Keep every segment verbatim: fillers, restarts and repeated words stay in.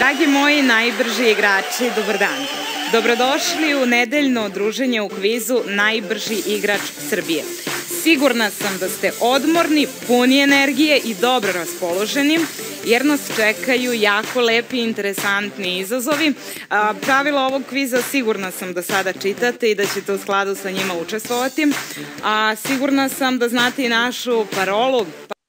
Dragi moji najbrži igrači, dobar dan. Dobrodošli u nedeljno druženje u kvizu Najbrži igrač Srbije. Sigurna sam da ste odmorni, puni energije i dobro raspoloženi, jer nas čekaju jako lepi i interesantni izazovi. Pravila ovog kviza sigurna sam da sada čitate i da ćete u skladu sa njima učestvovati. Sigurna sam da znate i našu parolu: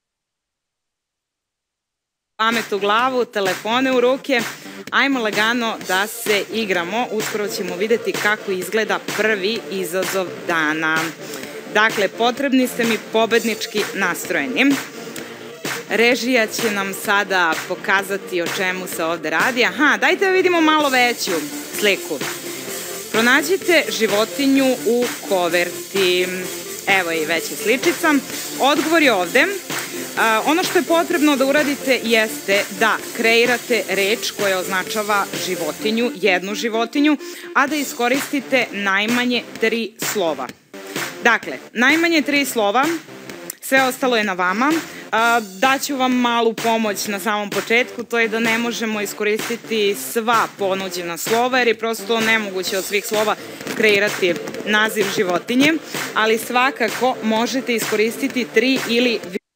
pamet u glavu, telefone u ruke. Ajmo lagano da se igramo. Uskoro ćemo videti kako izgleda prvi izazov dana. Dakle, potrebni ste mi pobednički nastrojeni. Režija će nam sada pokazati o čemu se ovde radi. Aha, dajte da vidimo malo veću sliku. Pronađite životinju u koverti. Evo i veća sličica. Odgovor je ovde. Ono što je potrebno da uradite jeste da kreirate reč koja označava životinju, jednu životinju, a da iskoristite najmanje tri slova. Dakle, najmanje tri slova, sve ostalo je na vama. Daću vam malu pomoć na samom početku, to je da ne možemo iskoristiti sva ponuđena slova, jer je prosto nemoguće od svih slova kreirati naziv životinje, ali svakako možete iskoristiti tri ili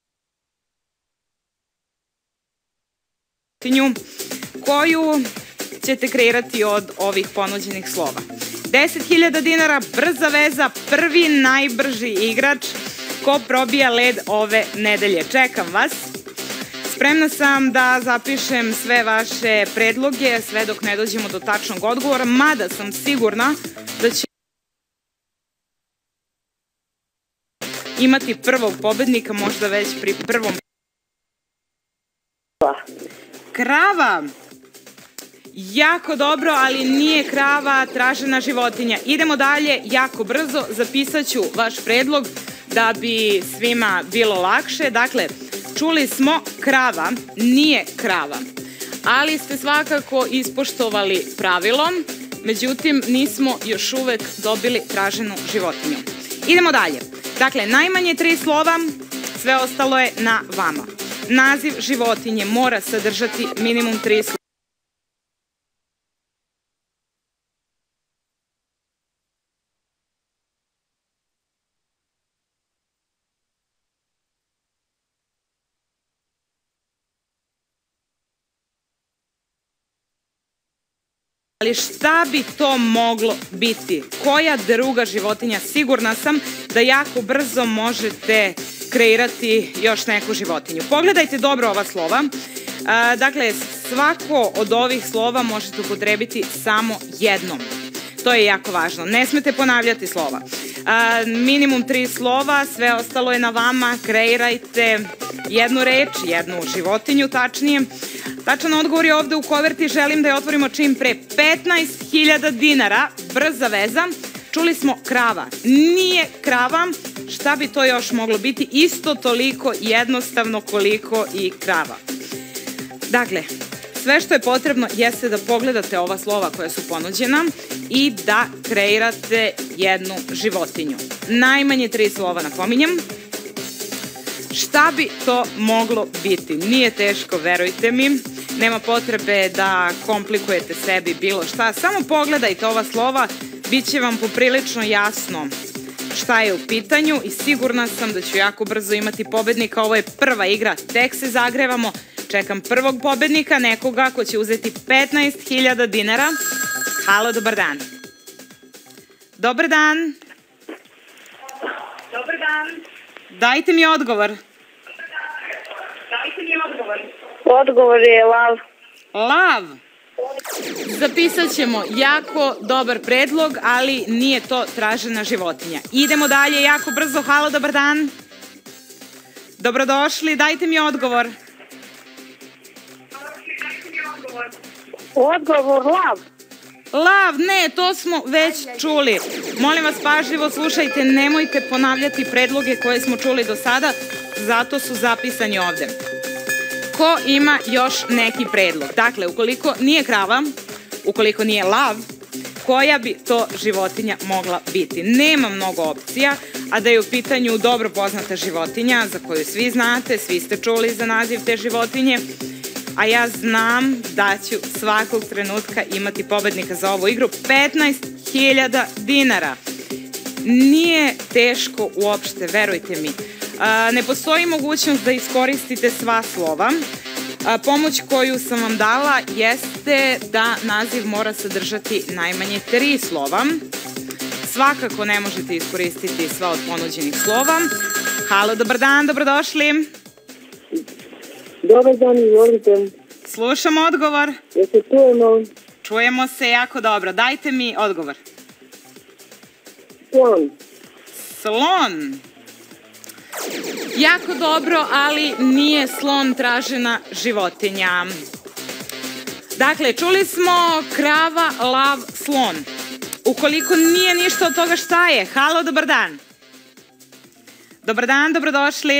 životinju koju ćete kreirati od ovih ponuđenih slova. deset hiljada dinara, brza veza, prvi najbrži igrač ko probija led ove nedelje. Čekam vas. Spremna sam da zapišem sve vaše predloge, sve dok ne dođemo do tačnog odgovora, mada sam sigurna da će imati prvog pobednika, možda već pri prvom. Krava. Jako dobro, ali nije krava tražena životinja. Idemo dalje, jako brzo, zapisat ću vaš predlog da bi svima bilo lakše. Dakle, čuli smo krava, nije krava, ali ste svakako ispoštovali pravilo, međutim nismo još uvek dobili traženu životinju. Idemo dalje. Dakle, najmanje tri slova, sve ostalo je na vama. Naziv životinje mora sadržati minimum tri slova. Ali šta bi to moglo biti? Koja druga životinja? Sigurna sam da jako brzo možete kreirati još neku životinju. Pogledajte dobro ova slova. Dakle, svako od ovih slova možete upotrebiti samo jednom. To je jako važno. Ne smete ponavljati slova. Minimum tri slova, sve ostalo je na vama. Kreirajte jednu reč, jednu životinju tačnije. Tačan odgovor je ovde u koverti, želim da je otvorimo čim pre. petnaest hiljada dinara, brza veza. Čuli smo krava. Nije krava. Šta bi to još moglo biti? Isto toliko jednostavno koliko i krava. Dakle, sve što je potrebno jeste da pogledate ova slova koja su ponuđena i da kreirate jednu životinju. Najmanje tri slova, napominjem. Šta bi to moglo biti? Nije teško, verujte mi. Nema potrebe da komplikujete sebi bilo šta. Samo pogledajte ova slova, bit će vam poprilično jasno šta je u pitanju i sigurna sam da ću jako brzo imati pobednika. Ovo je prva igra, tek se zagrevamo. Čekam prvog pobednika, nekoga ko će uzeti petnaest hiljada dinara. Halo, dobar dan. Dobar dan. Dobar dan. Dajte mi odgovor. Dajte mi odgovor. Odgovor je lav. Lav. Zapisat ćemo jako dobar predlog, ali nije to tražena životinja. Idemo dalje jako brzo. Halo, dobar dan. Dobrodošli, dajte mi odgovor. Odgovor lav. Lav, ne, to smo već čuli. Molim vas pažljivo slušajte, nemojte ponavljati predloge koje smo čuli do sada, zato su zapisani ovde. Ko ima još neki predlog? Dakle, ukoliko nije krava, ukoliko nije lav, koja bi to životinja mogla biti? Nema mnogo opcija, a da je u pitanju dobro poznata životinja za koju svi znate, svi ste čuli za naziv te životinje, a ja znam da ću svakog trenutka imati pobednika za ovu igru. petnaest hiljada dinara. Nije teško uopšte, verujte mi. Ne postoji mogućnost da iskoristite sva slova. Pomoć koju sam vam dala jeste da naziv mora sadržati najmanje tri slova. Svakako ne možete iskoristiti sva od ponuđenih slova. Halo, dobar dan, dobrodošli. Dobar dan, izvolite. Slušam odgovor. Jel se čujemo? Čujemo se jako dobro. Dajte mi odgovor. Slon. Slon. Jako dobro, ali nije slon tražena životinja. Dakle, čuli smo krava, lav, slon. Ukoliko nije ništa od toga, šta je? Halo, dobar dan. Dobar dan, dobrodošli.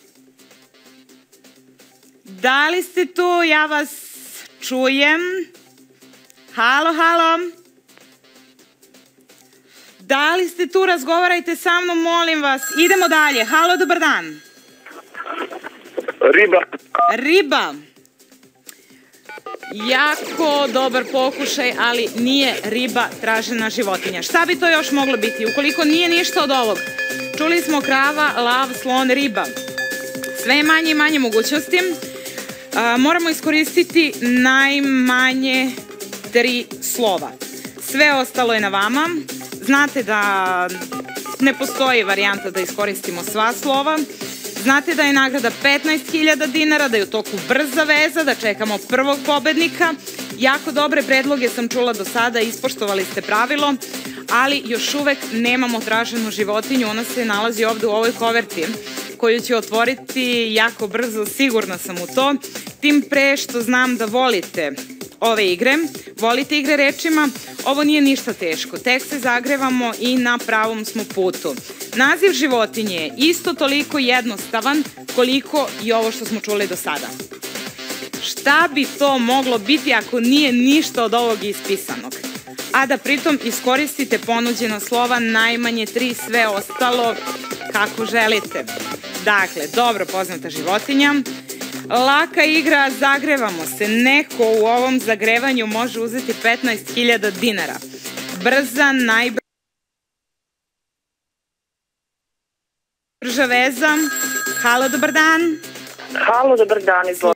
Da li ste tu? Ja vas čujem. Halo, halo. Da li ste tu? Razgovarajte sa mnom, molim vas. Idemo dalje. Halo, dobar dan. Riba. Riba. Jako dobar pokušaj, ali nije riba tražena životinja. Šta bi to još moglo biti? Ukoliko nije ništa od ovog. Čuli smo krava, lav, slon, riba. Sve je manje i manje mogućnosti. Moramo iskoristiti najmanje tri slova. Sve ostalo je na vama. Znate da ne postoji varijanta da iskoristimo sva slova. Znate da je nagrada petnaest hiljada dinara, da je u toku brza veza, da čekamo prvog pobednika. Jako dobre predloge sam čula do sada, ispoštovali ste pravilo, ali još uvek nemamo traženu životinju. Ona se nalazi ovde u ovoj koverti, koju ću otvoriti jako brzo, sigurna sam u to. Tim pre što znam da volite ove igre, volite igre rečima, ovo nije ništa teško, tek se zagrevamo i na pravom smo putu. Naziv životinje je isto toliko jednostavan koliko i ovo što smo čuli do sada. Šta bi to moglo biti ako nije ništa od ovog ispisanog? A da pritom iskoristite ponuđena slova, najmanje tri, sve ostalo kako želite. Dakle, dobro poznata životinja. Laka igra, zagrevamo se. Neko u ovom zagrevanju može uzeti petnaest hiljada dinara. Brza, najbrža veza. Halo, dobar dan. Halo, dobar dan, izvolite.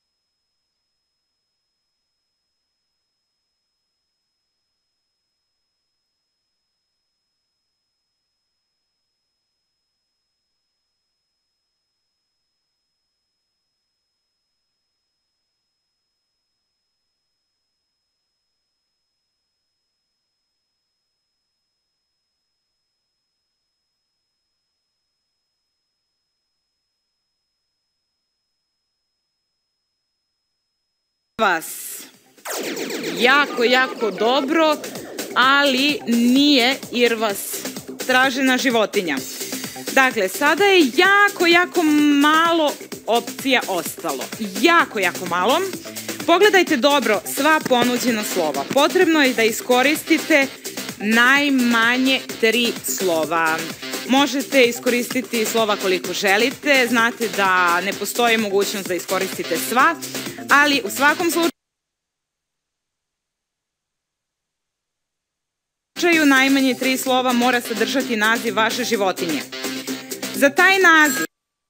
Vas. Jako, jako dobro, ali nije Irvas tražena životinja. Dakle, sada je jako, jako malo opcija ostalo. Jako, jako malo. Pogledajte dobro sva ponuđena slova. Potrebno je da iskoristite najmanje tri slova. Možete iskoristiti slova koliko želite. Znate da ne postoji mogućnost da iskoristite sva, ali u svakom slučaju najmanje tri slova mora sadržati naziv vaše životinje. Za taj naziv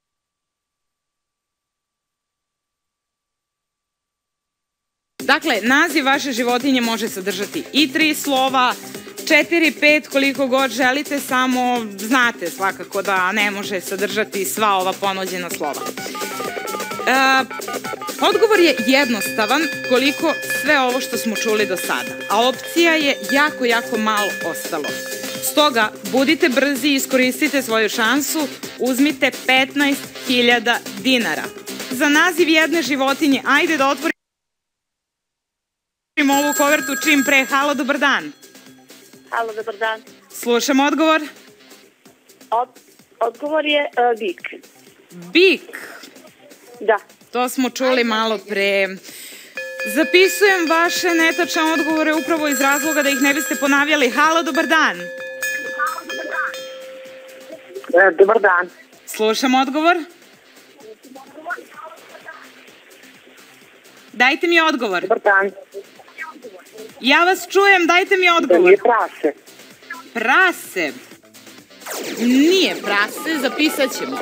Dakle, naziv vaše životinje može sadržati i tri slova, četiri, pet, koliko god želite, samo znate svakako da ne može sadržati sva ova ponuđena slova. E, odgovor je jednostavan koliko sve ovo što smo čuli do sada, a opcija je jako, jako malo ostalo. Stoga, budite brzi i iskoristite svoju šansu, uzmite petnaest hiljada dinara. Za naziv jedne životinje, ajde da otvorimo ovu kovertu čim pre. Halo, dobar dan. Halo, dobar dan. Slušam odgovor. Od, odgovor je uh, bik. Bik. Da. To smo čuli malo pre. Zapisujem vaše netačne odgovore upravo iz razloga da ih ne biste ponavljali. Halo, dobar dan. E, dobar dan. Slušam odgovor. Dajte mi odgovor. Dobar dan. Ja vas čujem, dajte mi Da odgovor. nije prase. Prase. Nije prase, zapisat ćemo.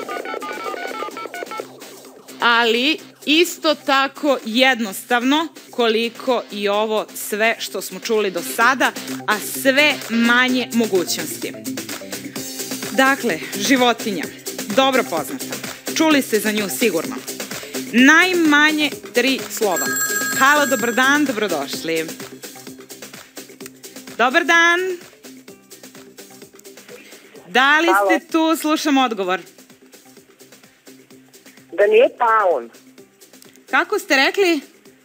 Ali isto tako jednostavno koliko i ovo sve što smo čuli do sada, a sve manje mogućnosti. Dakle, životinja, dobro poznata. Čuli ste za nju sigurno. Najmanje tri slova. Halo, dobar dan, dobrodošli. Dobar dan. Da li ste tu? Slušam odgovor. Da nije paun. Kako ste rekli?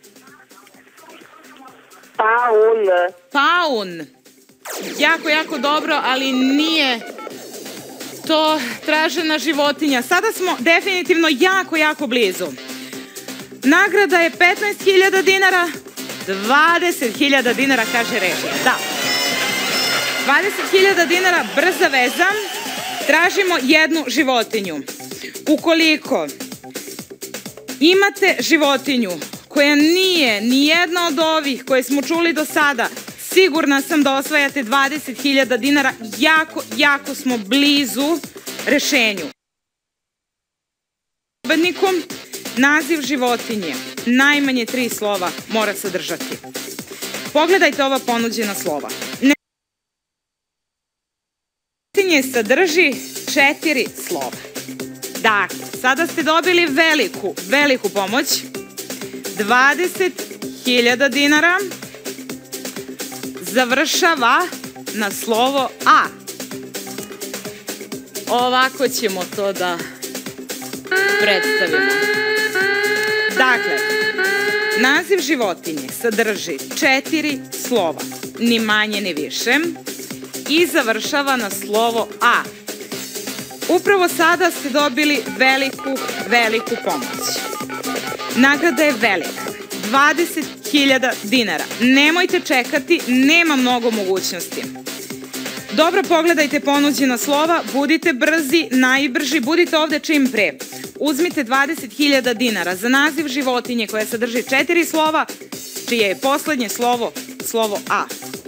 Paun. Paun. Jako, jako dobro, ali nije to tražena životinja. Sada smo definitivno jako, jako blizu. Nagrada je petnaest hiljada dinara, dvadeset hiljada dinara, kaže režija. Da. dvadeset hiljada dinara, brza veza. Tražimo jednu životinju. Ukoliko imate životinju koja nije ni jedna od ovih koje smo čuli do sada, sigurna sam da osvajate dvadeset hiljada dinara. Jako, jako smo blizu rešenju. Pobednikom naziv životinje najmanje tri slova mora sadržati. Pogledajte ova ponuđena slova. Životinje sadrži četiri slova. Dakle, sada ste dobili veliku, veliku pomoć. dvadeset hiljada dinara završava na slovo A. Ovako ćemo to da predstavimo. Dakle, naziv životinje sadrži četiri slova, ni manje ni više, i završava na slovo A. Upravo sada ste dobili veliku, veliku pomoć. Nagrada je velika, dvadeset hiljada dinara. Nemojte čekati, nema mnogo mogućnosti. Dobro pogledajte ponuđena slova, budite brzi, najbrži, budite ovde čim pre. Uzmite dvadeset hiljada dinara za naziv životinje koja sadrži četiri slova, čije je poslednje slovo slovo A.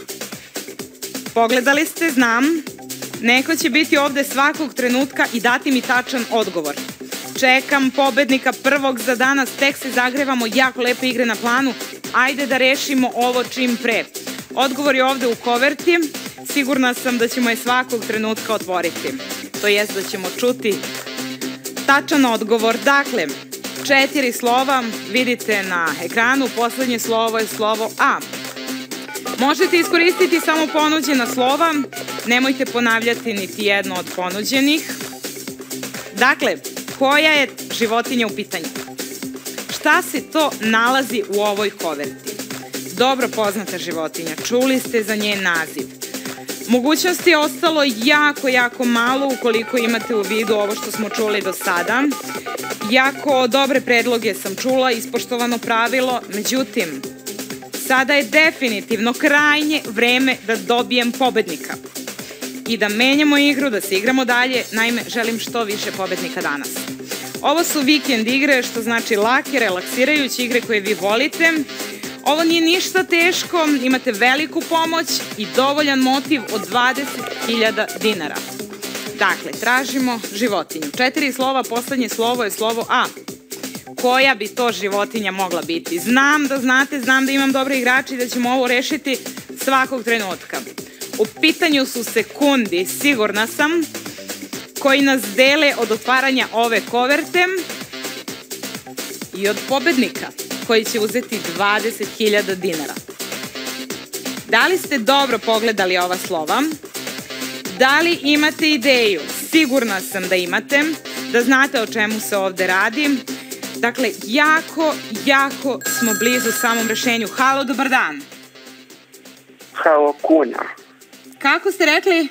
Pogledali ste, znam, neko će biti ovde svakog trenutka i dati mi tačan odgovor. Čekam pobednika prvog za danas, tek se zagrevamo, jako lepe igre na planu. Ajde da rešimo ovo čim pre. Odgovor je ovde u koverti, sigurna sam da ćemo je svakog trenutka otvoriti. To jest da ćemo čuti tačan odgovor. Dakle, četiri slova vidite na ekranu, poslednje slovo je slovo A. Možete iskoristiti samo ponuđena slova, nemojte ponavljati niti jedno od ponuđenih. Dakle, koja je životinja u pitanju? Šta se to nalazi u ovoj koverti? Dobro poznata životinja, čuli ste za njen naziv. Mogućnosti je ostalo jako, jako malo ukoliko imate u vidu ovo što smo čuli do sada. Jako dobre predloge sam čula, ispoštovano pravilo, međutim, sada je definitivno krajnje vreme da dobijem pobednika i da menjamo igru, da se igramo dalje. Naime, želim što više pobednika danas. Ovo su vikend igre, što znači lake, relaksirajuće igre koje vi volite. Ovo nije ništa teško, imate veliku pomoć i dovoljan motiv od dvadeset hiljada dinara. Dakle, tražimo životinju. Četiri slova, poslednje slovo je slovo A. Koja bi to životinja mogla biti? Znam da znate, znam da imam dobre igrače i da ćemo ovo rešiti svakog trenutka. U pitanju su sekundi, sigurna sam, koji nas dele od otvaranja ove koverte i od pobednika koji će uzeti dvadeset hiljada dinara. Da li ste dobro pogledali ova slova? Da li imate ideju? Sigurna sam da imate, da znate o čemu se ovde radi. Dakle, jako, jako smo blizu samom rešenju. Halo, dobar dan. Halo, kuna. Kako ste rekli?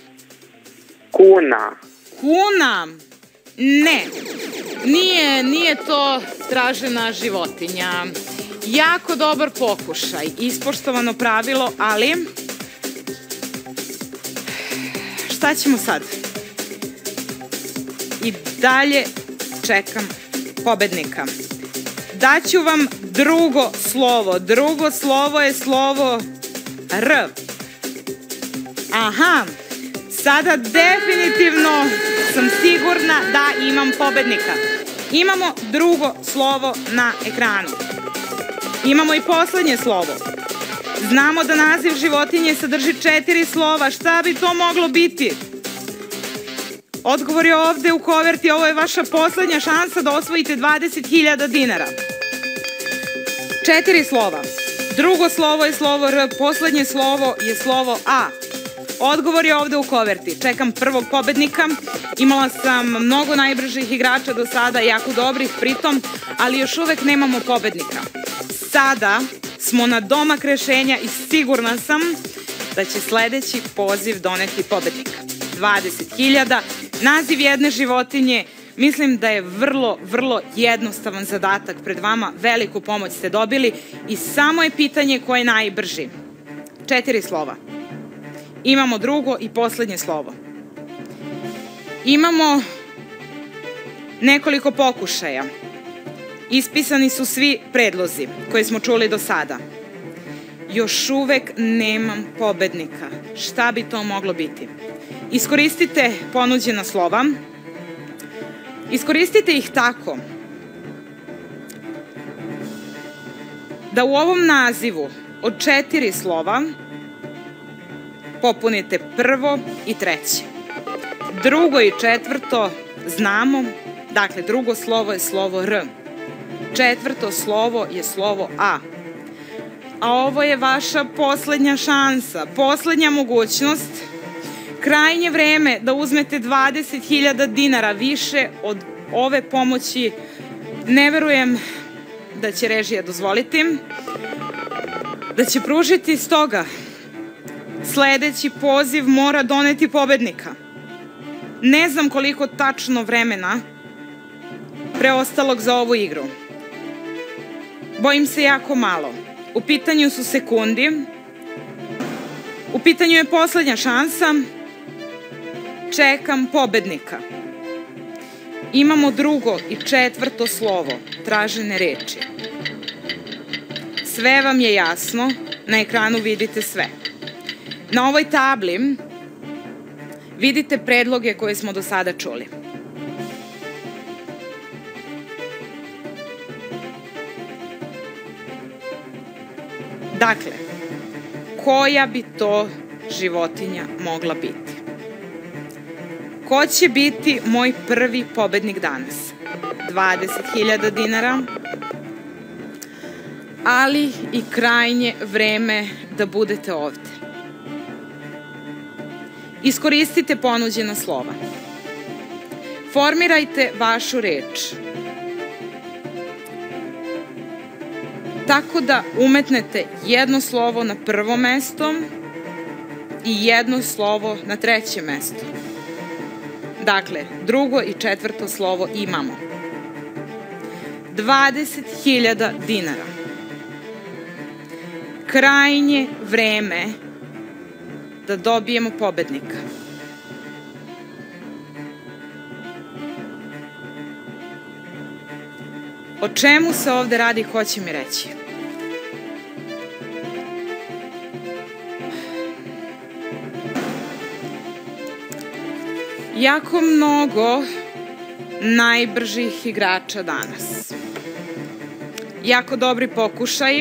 Kuna. Kuna. Ne, nije, nije to tražena životinja. Jako dobar pokušaj, ispoštovano pravilo, ali šta ćemo sad? I dalje čekam pobednika. Daću vam drugo slovo. Drugo slovo je slovo R. Aha, sada definitivno sam sigurna da imam pobednika. Imamo drugo slovo na ekranu. Imamo i poslednje slovo. Znamo da naziv životinje sadrži četiri slova. Šta bi to moglo biti? Odgovor je ovde u koverti. Ovo je vaša poslednja šansa da osvojite dvadeset hiljada dinara. Četiri slova. Drugo slovo je slovo R, poslednje slovo je slovo A. Odgovor je ovde u koverti. Čekam prvog pobednika. Imala sam mnogo najbržih igrača do sada, jako dobrih pritom, ali još uvek nemamo pobednika. Sada smo na domak rešenja i sigurna sam da će sledeći poziv doneti pobednika. dvadeset hiljada, naziv jedne životinje. Mislim da je vrlo, vrlo jednostavan zadatak pred vama. Veliku pomoć ste dobili i samo je pitanje ko je najbrži. Četiri slova. Imamo drugo i poslednje slovo. Imamo nekoliko pokušaja. Ispisani su svi predlozi koje smo čuli do sada. Još uvek nemam pobednika. Šta bi to moglo biti? Iskoristite ponuđena slova. Iskoristite ih tako da u ovom nazivu od četiri slova popunite prvo i treće. Drugo i četvrto znamo, dakle drugo slovo je slovo R. Četvrto slovo je slovo A. A ovo je vaša poslednja šansa, poslednja mogućnost, krajnje vreme da uzmete dvadeset hiljada dinara. Više od ove pomoći ne verujem da će režija dozvoliti, da će pružiti. Stoga sledeći poziv mora doneti pobednika. Ne znam koliko tačno vremena preostalog za ovu igru. Bojim se jako malo. U pitanju su sekundi. U pitanju je poslednja šansa. Čekam pobednika. Imamo drugo i četvrto slovo tražene reči. Sve vam je jasno, na ekranu vidite sve. Na ovoj tabli vidite predloge koje smo do sada čuli. Dakle, koja bi to životinja mogla biti? Ko će biti moj prvi pobednik danas? dvadeset hiljada dinara, ali i krajnje vreme da budete ovde. Iskoristite ponuđena slova. Formirajte vašu reč tako da umetnete jedno slovo na prvo mesto i jedno slovo na treće mesto. Dakle, drugo i četvrto slovo imamo. dvadeset hiljada dinara. Krajnje vreme da dobijemo pobednika. O čemu se ovde radi, ko će mi reći? Jako mnogo najbržih igrača danas. Jako dobri pokušaj.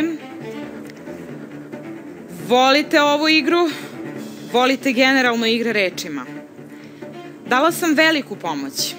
Volite ovu igru, volite generalno igre rečima. Dala sam veliku pomoć.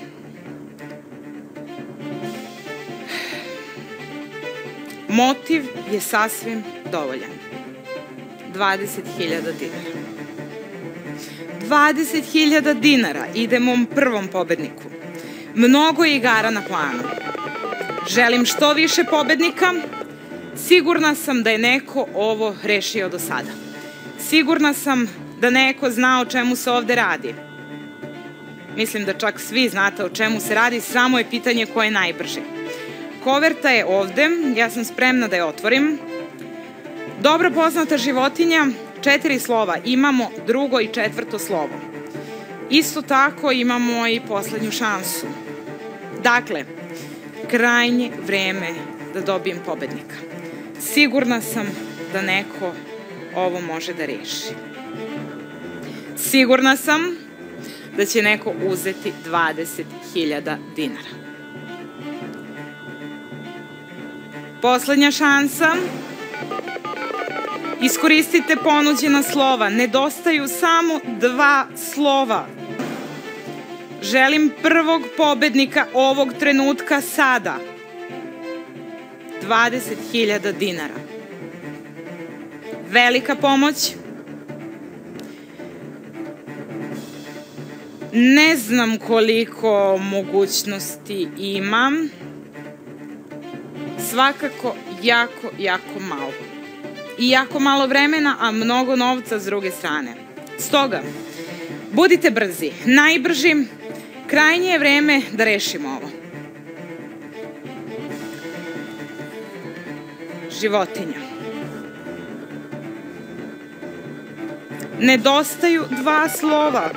Motiv je sasvim dovoljan. dvadeset hiljada dinara. dvadeset hiljada dinara ide mom prvom pobedniku. Mnogo je igara na planu. Želim što više pobednika. Sigurna sam da je neko ovo rešio do sada. Sigurna sam da neko zna o čemu se ovde radi. Mislim da čak svi znate o čemu se radi, samo je pitanje ko je najbrži. Koverta je ovde, ja sam spremna da je otvorim. Dobro poznata životinja, četiri slova, imamo drugo i četvrto slovo. Isto tako imamo i poslednju šansu. Dakle, krajnje vreme da dobijem pobednika. Sigurna sam da neko ovo može da reši. Sigurna sam da će neko uzeti dvadeset hiljada dinara. Poslednja šansa. Iskoristite ponuđena slova. Nedostaju samo dva slova. Želim prvog pobednika ovog trenutka sada. dvadeset hiljada dinara. Velika pomoć. Ne znam koliko mogućnosti imam. Svakako jako, jako malo. I jako malo vremena, a mnogo novca s druge strane. Stoga, budite brzi, najbrži. Krajnje je vreme da rešimo ovo. Životinja. Nedostaju dva slova.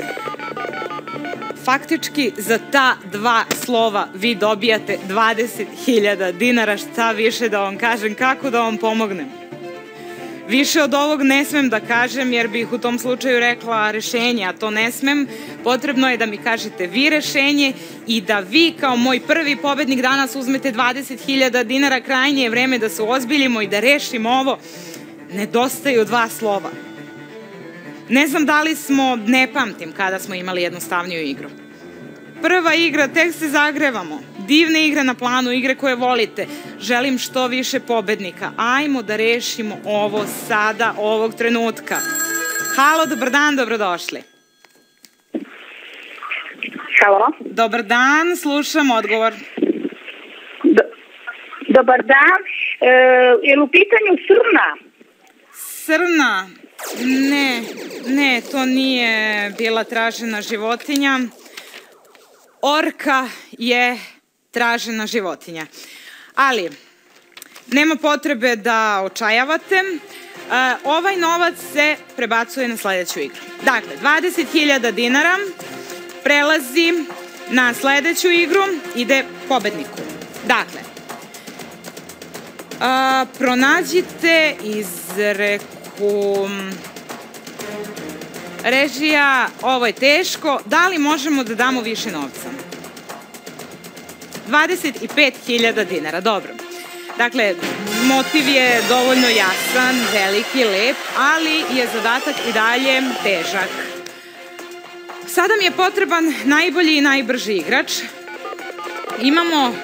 Faktički za ta dva slova vi dobijate dvadeset hiljada dinara. Šta više da vam kažem, kako da vam pomognem? Više od ovog ne smem da kažem jer bih u tom slučaju rekla rešenje, a to ne smem. Potrebno je da mi kažete vi rešenje i da vi kao moj prvi pobednik danas uzmete dvadeset hiljada dinara. Krajnje je vreme da se ozbiljimo i da rešimo ovo. Nedostaju dva slova. Ne znam da li smo, ne pamtim kada smo imali jednostavniju igru. Prva igra, tek se zagrevamo. Divne igre na planu, igre koje volite. Želim što više pobednika. Ajmo da rešimo ovo sada, ovog trenutka. Halo, dobar dan, dobrodošli. Halo. Dobar dan, slušam odgovor. Do, dobar dan. E, je li u pitanju srna? Srna? Ne, ne, to nije bila tražena životinja. Orka je tražena životinja. Ali, nema potrebe da očajavate. E, ovaj novac se prebacuje na sledeću igru. Dakle, dvadeset hiljada dinara prelazi na sledeću igru, ide pobedniku. Dakle, a, pronađite izreku. Režija, ovo je teško. Da li možemo da damo više novca? dvadeset pet hiljada dinara, dobro. Dakle, motiv je dovoljno jasan, veliki, lep, ali je zadatak i dalje težak. Sada mi je potreban najbolji i najbrži igrač. Imamo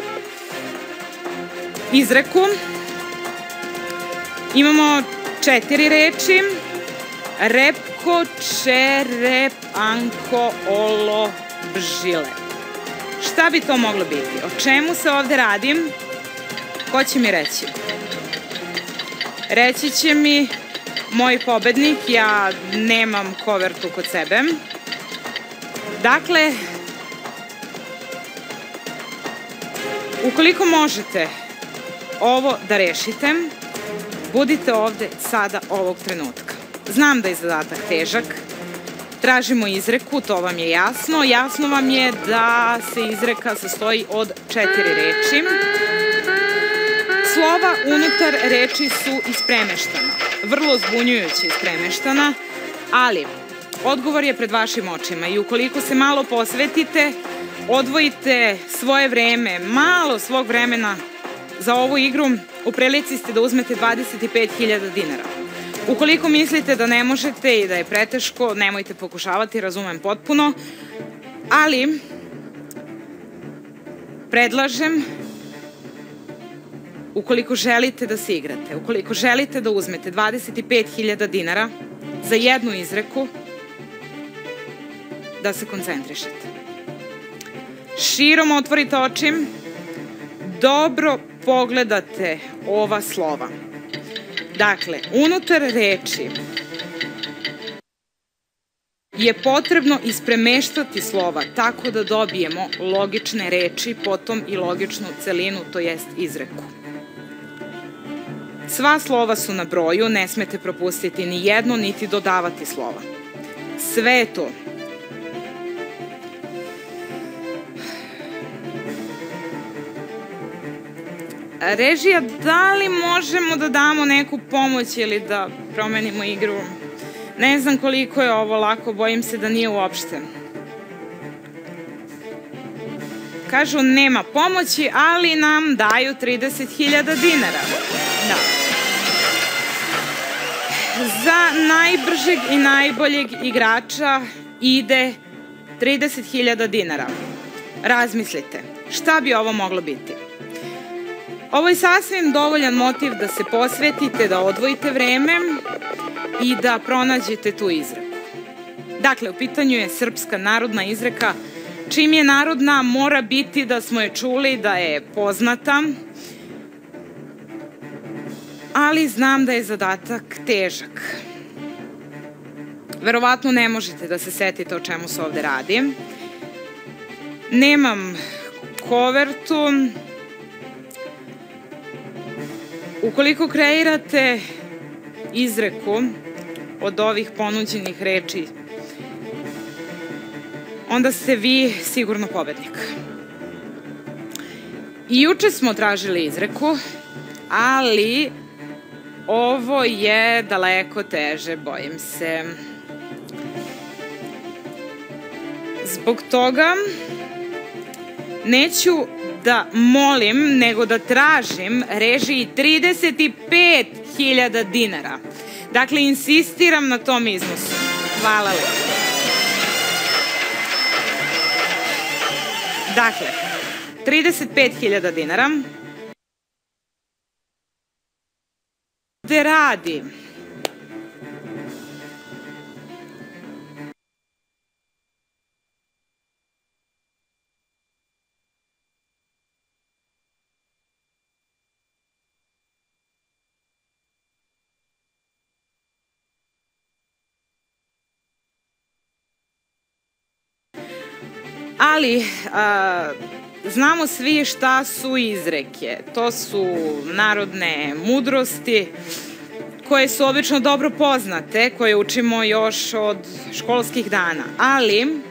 izreku. Imamo četiri reči. Repko, čerep, anko, olo, bžile. Šta bi to moglo biti? O čemu se ovde radi? Ko će mi reći? Reći će mi moj pobednik, ja nemam kovertu kod sebe. Dakle, ukoliko možete ovo da rešite, budite ovde sada ovog trenutka. Znam da je zadatak težak, tražimo izreku, to vam je jasno. Jasno vam je da se izreka sastoji od četiri reči. Slova unutar reči su ispremeštana, vrlo zbunjujuće ispremeštana, ali odgovor je pred vašim očima i ukoliko se malo posvetite, odvojite svoje vreme, malo svog vremena za ovu igru, u prilici ste da uzmete dvadeset pet hiljada dinara. Ukoliko mislite da ne možete i da je preteško, nemojte pokušavati, razumem potpuno, ali predlažem, ukoliko želite da se igrate, ukoliko želite da uzmete dvadeset pet hiljada dinara za jednu izreku, da se koncentrišete. Širom otvorite oči, dobro pogledate ova slova. Dakle, unutar reči je potrebno ispremeštati slova tako da dobijemo logične reči, potom i logičnu celinu, to jest izreku. Sva slova su na broju, ne smete propustiti ni jedno, niti dodavati slova. Sve je to. Režija, da li možemo da damo neku pomoć ili da promenimo igru? Ne znam koliko je ovo lako, bojim se da nije uopšte. Kažu nema pomoći, ali nam daju trideset hiljada dinara. Da. Za najbržeg i najboljeg igrača ide trideset hiljada dinara. Razmislite, šta bi ovo moglo biti? Ovo je sasvim dovoljan motiv da se posvetite, da odvojite vreme i da pronađete tu izreku. Dakle, u pitanju je srpska narodna izreka. Čim je narodna, mora biti da smo je čuli, da je poznata, ali znam da je zadatak težak. Verovatno ne možete da se setite o čemu se ovde radi. Nemam kovertu. Ukoliko kreirate izreku od ovih ponuđenih reči, onda ste vi sigurno pobednik. I juče smo tražili izreku, ali ovo je daleko teže, bojim se. Zbog toga neću da molim, nego da tražim režiji trideset pet hiljada dinara. Dakle, insistiram na tom iznosu. Hvala lepo. Dakle, trideset pet hiljada dinara. Gde radi? Ali, a, znamo svi šta su izreke. To su narodne mudrosti koje su obično dobro poznate, koje učimo još od školskih dana. Ali,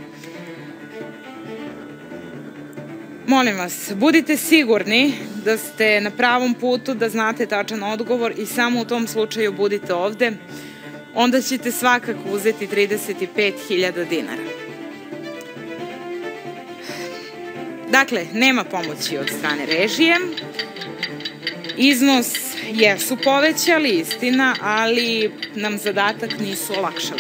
molim vas, budite sigurni da ste na pravom putu, da znate tačan odgovor i samo u tom slučaju budite ovde. Onda ćete svakako uzeti trideset pet hiljada dinara. Dakle, nema pomoći od strane režije. Iznos jesu povećali, istina, ali nam zadatak nisu olakšali.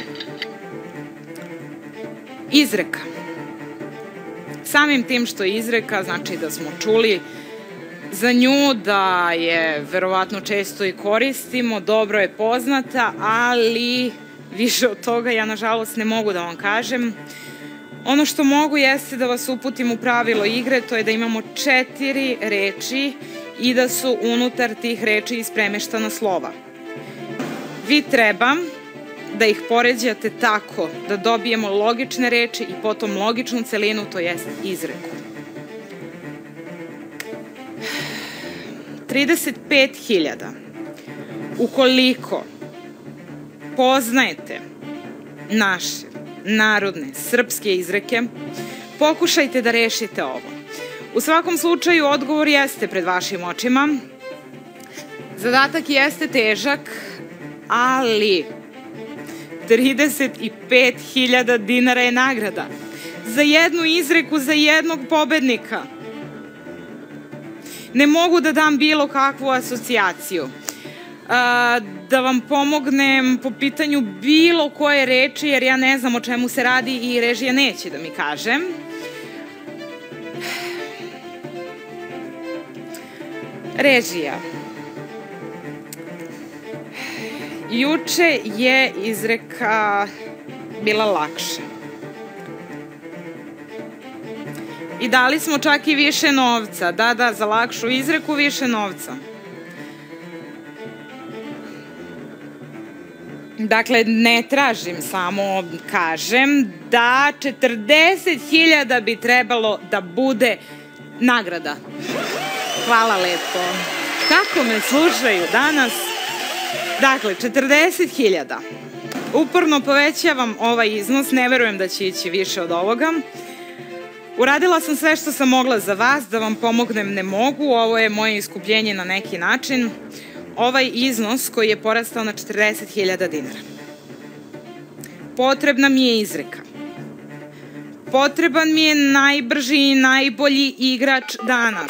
Izreka. Samim tim što je izreka, znači da smo čuli za nju, da je verovatno često i koristimo, dobro je poznata, ali više od toga ja nažalost ne mogu da vam kažem. Ono što mogu jeste da vas uputim u pravilo igre, to je da imamo četiri reči i da su unutar tih reči ispremeštana slova. Vi treba da ih poređate tako da dobijemo logične reči i potom logičnu celinu, to jest izreku. trideset pet hiljada. Ukoliko poznajete naše narodne srpske izreke, pokušajte da rešite ovo. U svakom slučaju, odgovor jeste pred vašim očima. Zadatak jeste težak, ali trideset pet hiljada dinara je nagrada. Za jednu izreku, za jednog pobednika. Ne mogu da dam bilo kakvu asocijaciju. Da vam pomognem po pitanju bilo koje reči, jer ja ne znam o čemu se radi i režija neće da mi kaže. Režija. Juče je izreka bila lakša. I dali smo čak i više novca. Da, da, za lakšu izreku više novca. Dakle, ne tražim, samo kažem da četrdeset hiljada bi trebalo da bude nagrada. Hvala lepo. Kako me slušaju danas? Dakle, četrdeset hiljada. Uporno povećavam ovaj iznos, ne verujem da će ići više od ovoga. Uradila sam sve što sam mogla za vas, da vam pomognem ne mogu, ovo je moje iskupljenje na neki način. Ovaj iznos koji je porastao na četrdeset hiljada dinara. Potrebna mi je izreka. Potreban mi je najbrži i najbolji igrač danas.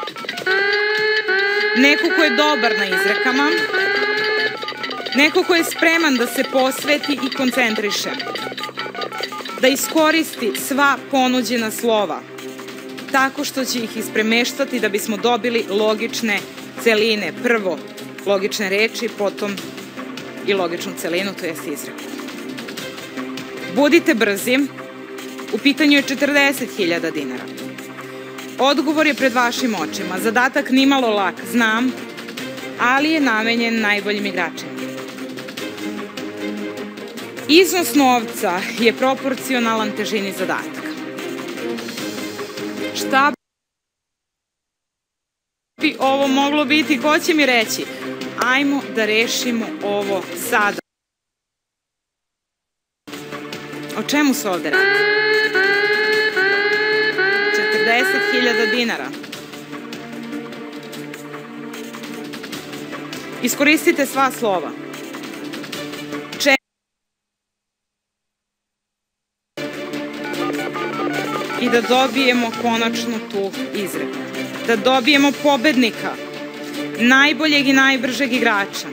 Neko ko je dobar na izrekama, neko ko je spreman da se posveti i koncentriše, da iskoristi sva ponuđena slova, tako što će ih ispremeštati da bismo dobili logične celine. Prvo logične reči, potom i logičnu celinu, to jest izreku. Budite brzi, u pitanju je četrdeset hiljada dinara. Odgovor je pred vašim očima, zadatak nimalo lak, znam, ali je namenjen najboljim igračima. Iznos novca je proporcionalan težini zadatka. Šta bi ovo moglo biti? Ko će mi reći? Ajmo da rešimo ovo sada. O čemu se ovde radi? četrdeset hiljada dinara. Iskoristite sva slova. I da dobijemo konačno tu izreku. Da dobijemo pobednika, najboljeg i najbržeg igrača.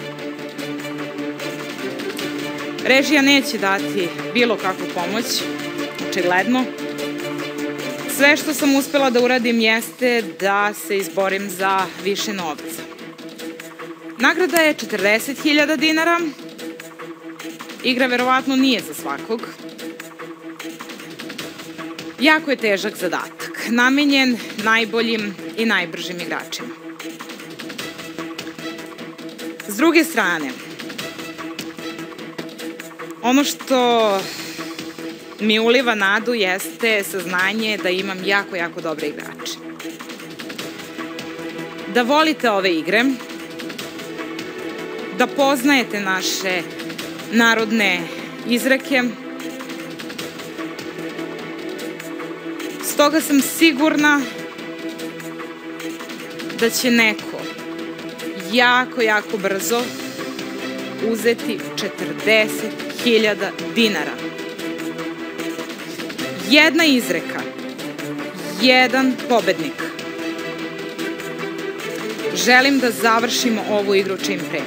Režija neće dati bilo kakvu pomoć, očigledno. Sve što sam uspela da uradim jeste da se izborim za više novca. Nagrada je četrdeset hiljada dinara. Igra verovatno nije za svakog. Jako je težak zadatak, namenjen najboljim i najbržim igračima. S druge strane, ono što mi uliva nadu jeste saznanje da imam jako, jako dobre igrače. Da volite ove igre, da poznajete naše narodne izreke. Stoga sam sigurna da će neko jako, jako brzo uzeti četrdeset hiljada dinara. Jedna izreka, jedan pobednik. Želim da završimo ovu igru čim pre.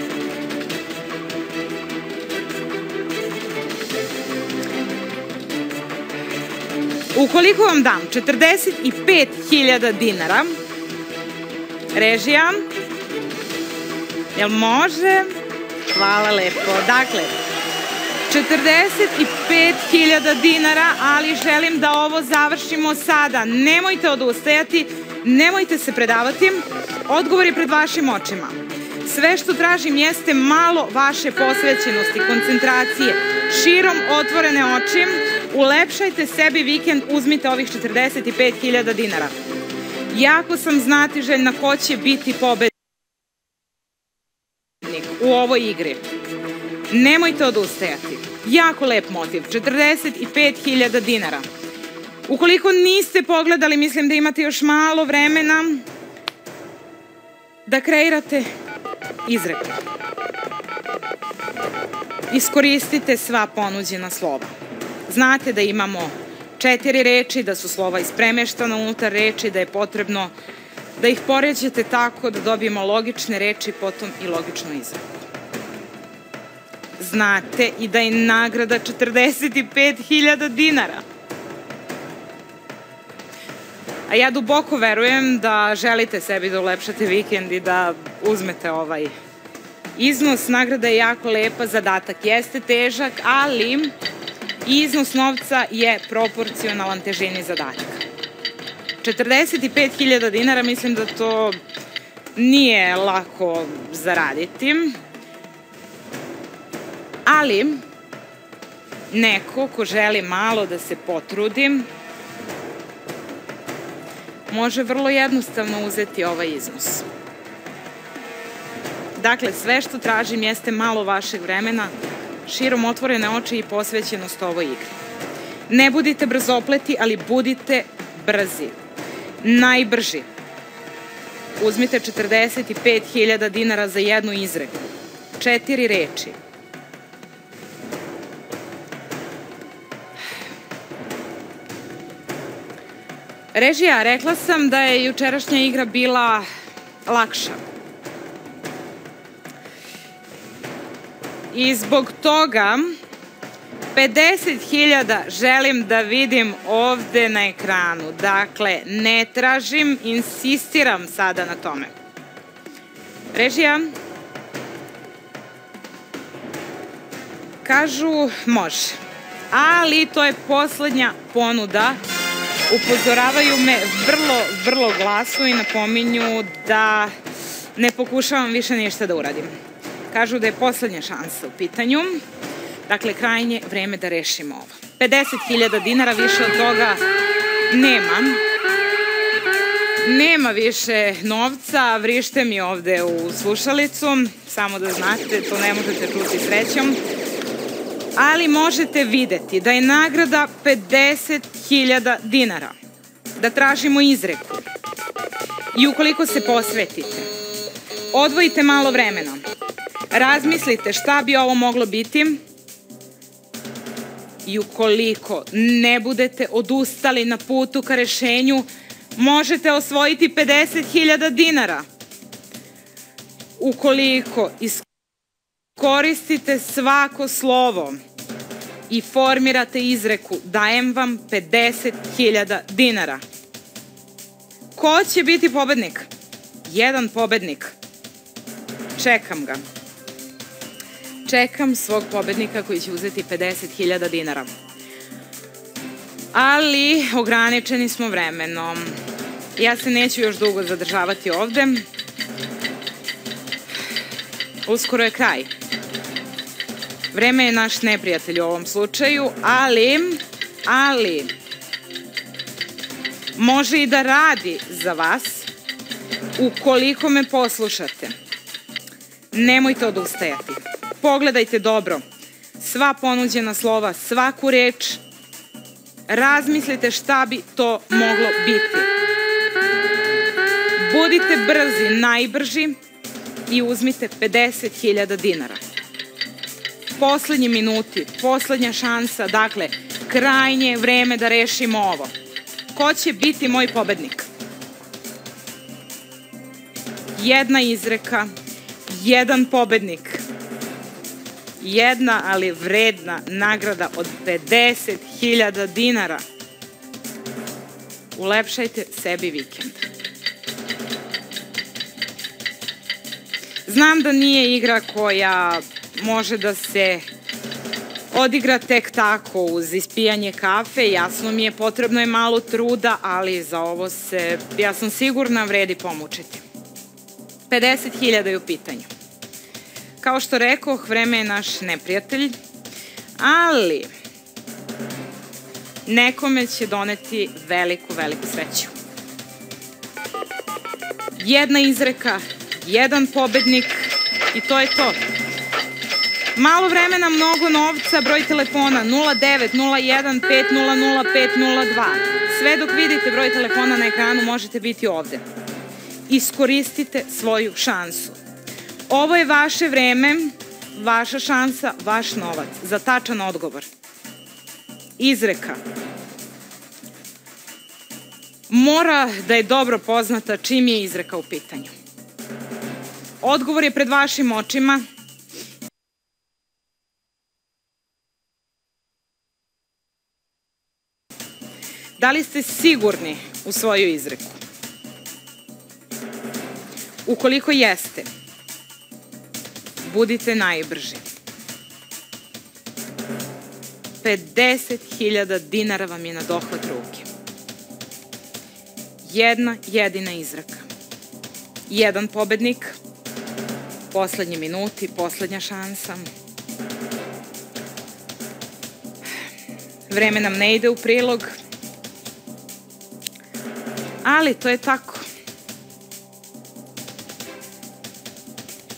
Ukoliko vam dam četrdeset pet hiljada dinara, režija, jel može? Hvala lepo. Dakle, četrdeset pet hiljada dinara, ali želim da ovo završimo sada. Nemojte odustajati, nemojte se predavati. Odgovor je pred vašim očima. Sve što tražim jeste malo vaše posvećenosti, koncentracije, širom otvorene oči. Ulepšajte sebi vikend, uzmite ovih četrdeset pet hiljada dinara. Jako sam znatiželjna ko će biti pobednik u ovoj igri. Nemojte odustajati. Jako lep motiv, četrdeset pet hiljada dinara. Ukoliko niste pogledali, mislim da imate još malo vremena da kreirate izreku. Iskoristite sva ponuđena slova. Znate da imamo četiri reči, da su slova ispremeštana unutar reči, da je potrebno da ih poređate tako da dobijemo logične reči, potom i logičnu izreku. Znate i da je nagrada četrdeset pet hiljada dinara. A ja duboko verujem da želite sebi da ulepšate vikend i da uzmete ovaj iznos. Nagrada je jako lepa, zadatak jeste težak, ali iznos novca je proporcionalan težini zadatka. četrdeset pet hiljada dinara, mislim da to nije lako zaraditi, ali neko ko želi malo da se potrudi može vrlo jednostavno uzeti ovaj iznos. Dakle, sve što tražim jeste malo vašeg vremena, širom otvorene oči i posvećenost ovoj igri. Ne budite brzopleti, ali budite brzi. Najbrži. Uzmite četrdeset pet hiljada dinara za jednu izreku. Četiri reči. Režija, rekla sam da je jučerašnja igra bila lakša. I zbog toga pedeset hiljada želim da vidim ovde na ekranu. Dakle, ne tražim, insistiram sada na tome. Režija? Kažu može. Ali to je poslednja ponuda. Upozoravaju me vrlo, vrlo glasno i napominju da ne pokušavam više ništa da uradim. Kažu da je poslednja šansa u pitanju. Dakle, krajnje vreme da rešimo ovo. pedeset hiljada dinara, više od toga nema. Nema više novca, vrište mi ovde u slušalicu. Samo da znate, to ne možete čuti srećom. Ali možete videti da je nagrada pedeset hiljada dinara. Da tražimo izreku. I ukoliko se posvetite, odvojite malo vremena, razmislite šta bi ovo moglo biti i ukoliko ne budete odustali na putu ka rešenju, možete osvojiti pedeset hiljada dinara. Ukoliko iskoristite svako slovo i formirate izreku, dajem vam pedeset hiljada dinara. Ko će biti pobednik? Jedan pobednik. Čekam ga. Čekam svog pobednika koji će uzeti pedeset hiljada dinara. Ali ograničeni smo vremenom. Ja se neću još dugo zadržavati ovde. Uskoro je kraj. Vreme je naš neprijatelj u ovom slučaju, ali, ali, može i da radi za vas ukoliko me poslušate. Nemojte odustajati. Pogledajte dobro sva ponuđena slova, svaku reč. Razmislite šta bi to moglo biti. Budite brzi, najbrži i uzmite pedeset hiljada dinara. Poslednji minuti, poslednja šansa, dakle, krajnje vreme da rešimo ovo. Ko će biti moj pobednik? Jedna izreka, jedan pobednik. Jedna, ali vredna nagrada od pedeset hiljada dinara. Ulepšajte sebi vikend. Znam da nije igra koja može da se odigra tek tako uz ispijanje kafe. Jasno mi je, potrebno je malo truda, ali za ovo se, ja sam sigurna, vredi pomučiti. pedeset hiljada je u pitanju. Kao što rekoh, vreme je naš neprijatelj, ali nekome će doneti veliku, veliku sreću. Jedna izreka, jedan pobednik i to je to. Malo vremena, mnogo novca, broj telefona nula devet nula jedan pet nula nula pet nula dva. Sve dok vidite broj telefona na ekranu možete biti ovde. Iskoristite svoju šansu. Ovo je vaše vreme, vaša šansa, vaš novac za tačan odgovor. Izreka. Mora da je dobro poznata čim je izreka u pitanju. Odgovor je pred vašim očima. Da li ste sigurni u svoju izreku? Ukoliko jeste, budite najbrži. pedeset hiljada dinara vam je na dohvat ruke. Jedna jedina izreka. Jedan pobednik. Poslednji minuti, poslednja šansa. Vreme nam ne ide u prilog. Ali to je tako.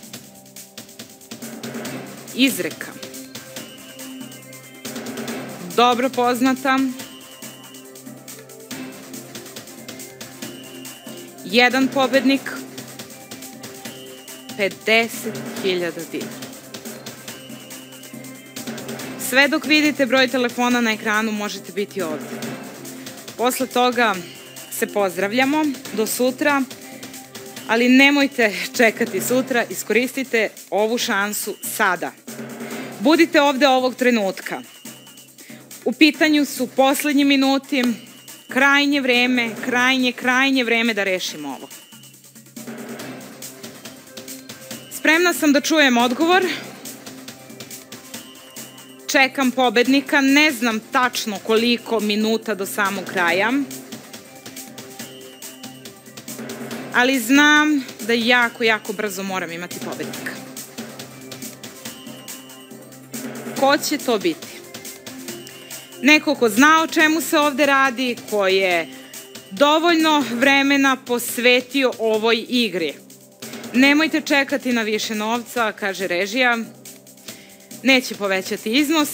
Izreka. dobro poznata. Jedan pobednik, pedeset hiljada dinara. Sve dok vidite broj telefona na ekranu možete biti ovde. Posle toga se pozdravljamo, do sutra, ali nemojte čekati sutra, iskoristite ovu šansu sada. Budite ovde ovog trenutka. U pitanju su poslednji minuti, krajnje vreme, krajnje, krajnje vreme da rešimo ovo. Spremna sam da čujem odgovor. Čekam pobednika, ne znam tačno koliko minuta do samog kraja, ali znam da jako, jako brzo moram imati pobednika. Ko će to biti? Neko ko zna o čemu se ovde radi, ko je dovoljno vremena posvetio ovoj igri. Nemojte čekati na više novca, kaže režija. Neće povećati iznos.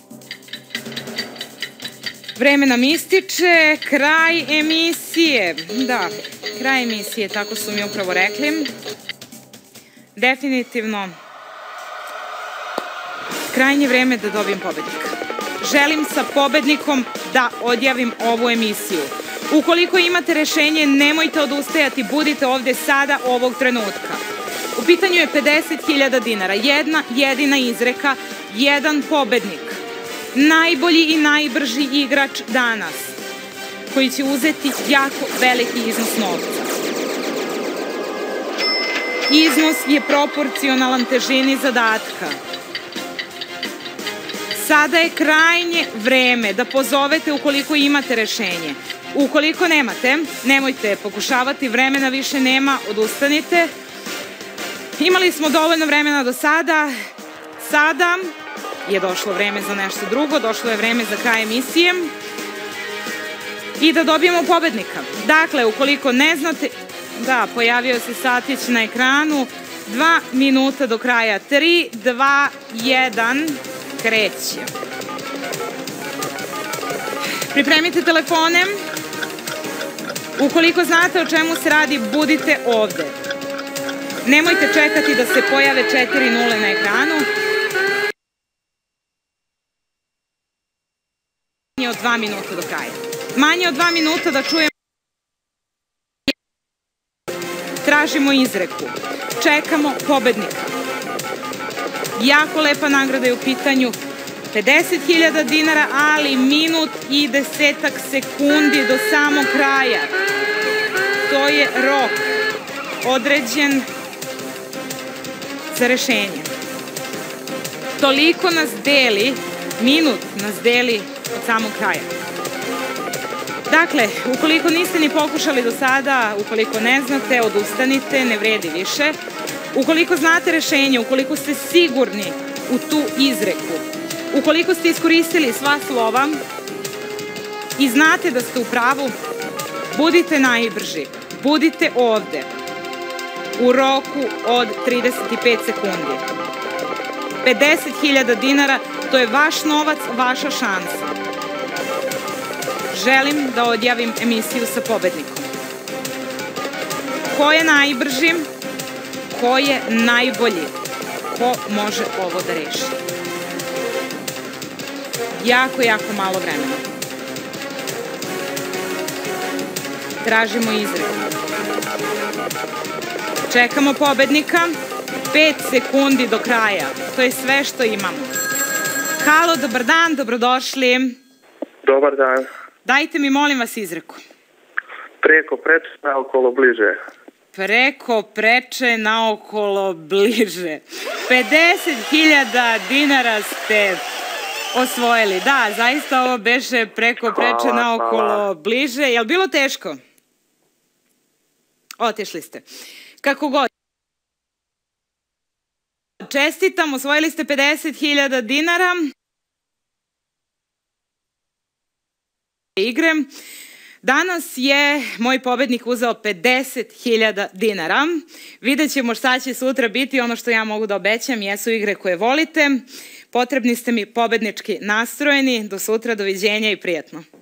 Vreme nam ističe, kraj emisije. Da, kraj emisije, tako su mi upravo rekli. Definitivno, krajnje vreme da dobijem pobednika. Želim sa pobednikom da odjavim ovu emisiju. Ukoliko imate rešenje, nemojte odustajati, budite ovde sada ovog trenutka. U pitanju je pedeset hiljada dinara, jedna jedina izreka, jedan pobednik. Najbolji i najbrži igrač danas, koji će uzeti jako veliki iznos novca. Iznos je proporcionalan težini zadatka. Sada je krajnje vreme da pozovete ukoliko imate rešenje. Ukoliko nemate, nemojte pokušavati, vremena više nema, odustanite. Imali smo dovoljno vremena do sada, sada je došlo vreme za nešto drugo, došlo je vreme za kraj emisije i da dobijemo pobednika. Dakle, ukoliko ne znate, da, pojavio se satić na ekranu, dva minuta do kraja, tri, dva, jedan, kreće. Pripremite telefone, ukoliko znate o čemu se radi, budite ovde. Nemojte čekati da se pojave četiri nule na ekranu. Manje od dva minuta do kraja. Manje od dva minuta da čujemo. Tražimo izreku. Čekamo pobednika. Jako lepa nagrada je u pitanju. pedeset hiljada dinara, ali minut i desetak sekundi do samog kraja. To je rok određen za rešenje. Toliko nas deli, minut nas deli od samog kraja. Dakle, ukoliko niste ni pokušali do sada, ukoliko ne znate, odustanite, ne vredi više. Ukoliko znate rešenje, ukoliko ste sigurni u tu izreku, ukoliko ste iskoristili sva slova i znate da ste u pravu, budite najbrži, budite ovde u roku od trideset pet sekundi. pedeset hiljada dinara, to je vaš novac, vaša šansa. Želim da odjavim emisiju sa pobednikom. Ko je najbrži? Ko je najbolji? Ko može ovo da reši? Jako, jako malo vremena. Tražimo izreku. Čekamo pobednika. Pet sekundi do kraja. To je sve što imamo. Halo, dobar dan, dobrodošli. Dobar dan. Dajte mi, molim vas, izreku. Preko preče, naokolo bliže. Preko preče, naokolo bliže. pedeset hiljada dinara ste osvojili. Da, zaista ovo beše preko preče, naokolo bliže. Je li bilo teško? Otišli ste. Kako god. Čestitam, osvojili ste pedeset hiljada dinara. Igre. Danas je moj pobednik uzeo pedeset hiljada dinara. Vidjet ćemo šta će sutra biti. Ono što ja mogu da obećam jesu igre koje volite. Potrebni ste mi pobednički nastrojeni. Do sutra, doviđenja i prijatno.